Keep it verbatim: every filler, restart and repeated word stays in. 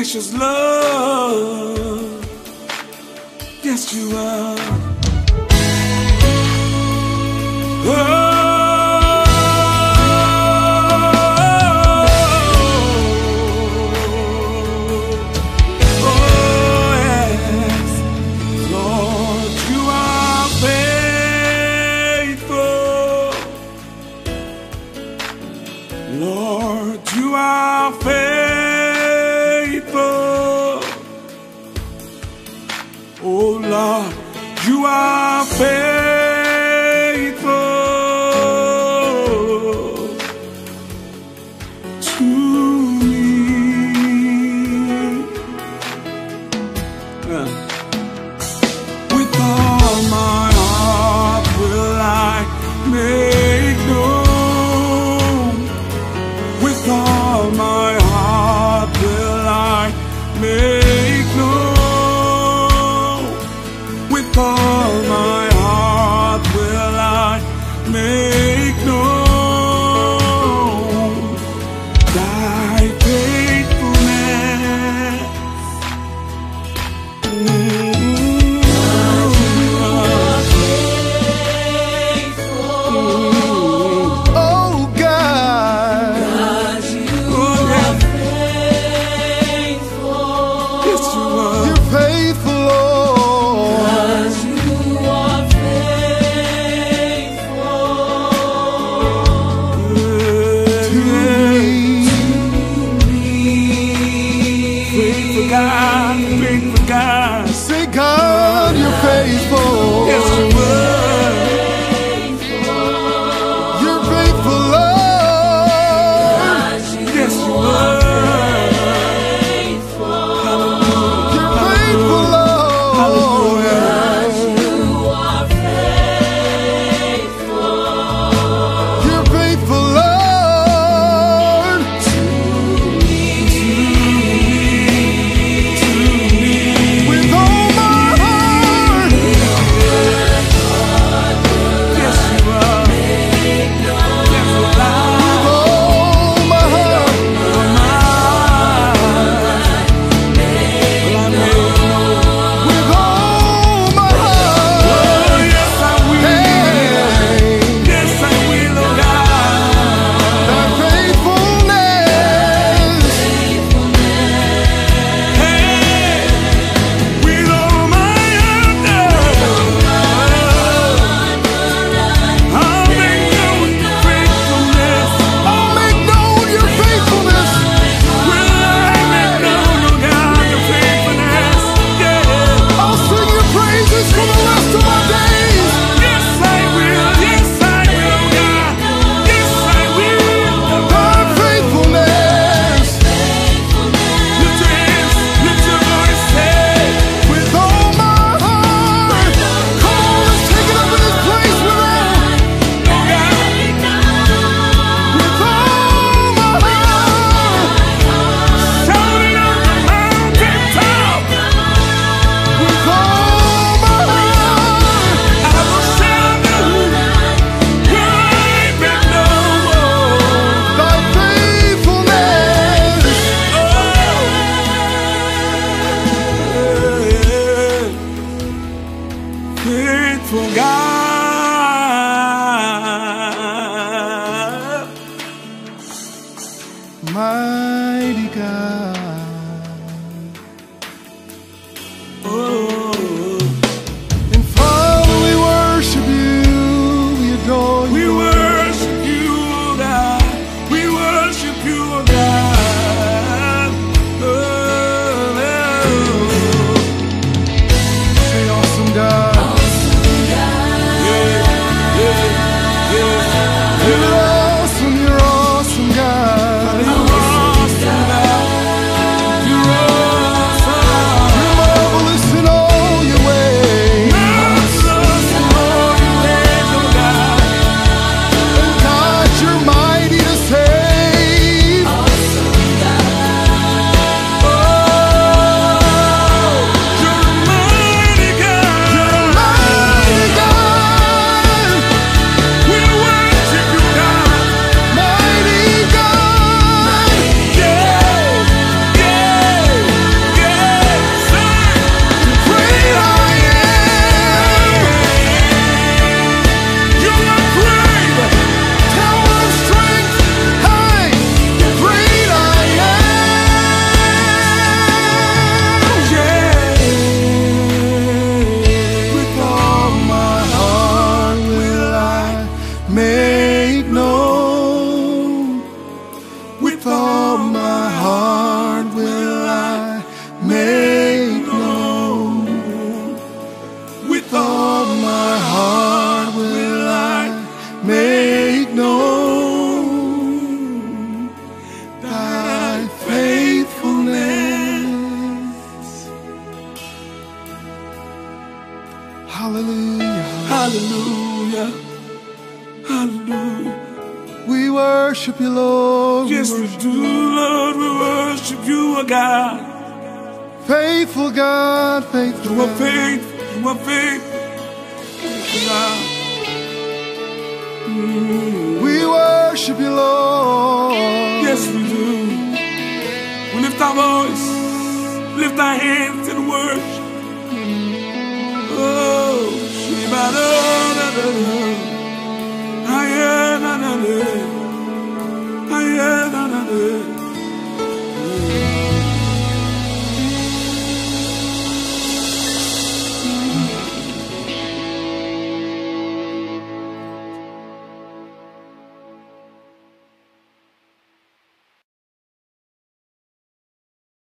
precious love. Yes, you are. Oh. Lord, you are faithful. Oh Lord, you are faithful to me. Uh. With all my heart will I make known. With all my heart will I make known. With all my heart will I make known thy faithfulness. Mm-hmm. God, you are faithful. Oh God. God, faithful God. Say, God, you're faithful. Yes, you were. You're faithful, Lord. Yes, you were. Hallelujah. You're faithful, Lord. Hallelujah. You are faithful. You're faithful, Lord. Faithful God, Mighty God. oh, And Father, we worship you. We adore you. we worship you, oh God. We worship you, oh God. Oh, oh. Say, awesome God. Awesome God. Hallelujah. Hallelujah. Hallelujah. We worship you, Lord. We Yes, we worship do, Lord. We worship you, O God. Faithful God, faithful You are God. faithful. You are faithful. Faithful God. Mm. We worship you, Lord. Yes, we do. We lift our voice, lift our hands in worship. Oh, Shiba-da-da-da-da. Aye-na-na-na. Aye-na-na-na.